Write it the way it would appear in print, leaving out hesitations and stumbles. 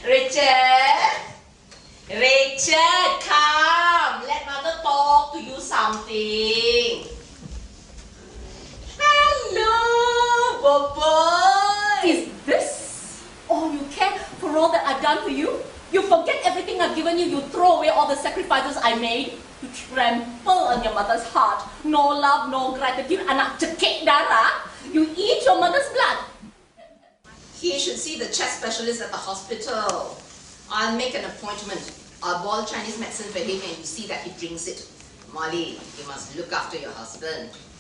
Richard? Richard, come. Let mother talk to you something. Hello, boy. Is this all you care for all that I've done for you? You forget everything I've given you. You throw away all the sacrifices I made. You trample on your mother's heart. No love, no gratitude. Anak cekik darah. You eat your mother's blood. He should see the chest specialist at the hospital. I'll make an appointment. I'll boil Chinese medicine for him and you see that he drinks it. Molly, you must look after your husband.